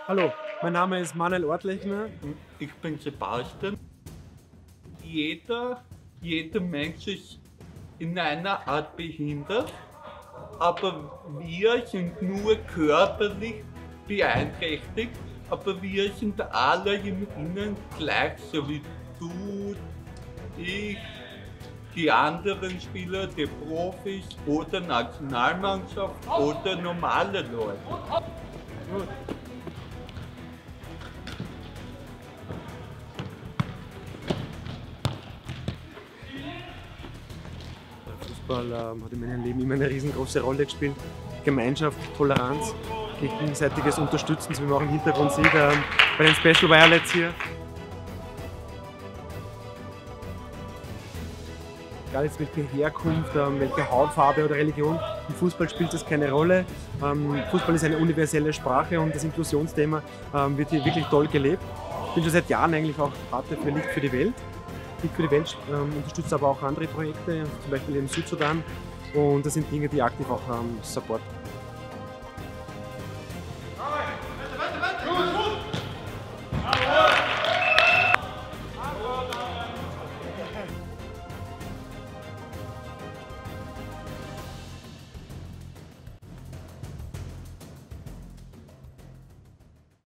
Hallo, mein Name ist Manuel Ortlechner. Ich bin Sebastian. Jeder Mensch ist in einer Art behindert, aber wir sind nur körperlich beeinträchtigt, aber wir sind alle im Innen gleich, so wie du, ich, die anderen Spieler, die Profis oder Nationalmannschaft oder normale Leute. Gut. Fußball hat in meinem Leben immer eine riesengroße Rolle gespielt. Gemeinschaft, Toleranz, gegenseitiges Unterstützen, so wie man auch im Hintergrund sieht, bei den Special Violets hier. Egal jetzt welche Herkunft, welche Hautfarbe oder Religion, im Fußball spielt das keine Rolle. Fußball ist eine universelle Sprache und das Inklusionsthema wird hier wirklich toll gelebt. Ich bin schon seit Jahren eigentlich auch Pate für Licht für die Welt. Licht für die Welt unterstützt aber auch andere Projekte, zum Beispiel im Südsudan. Und das sind Dinge, die ich aktiv auch support.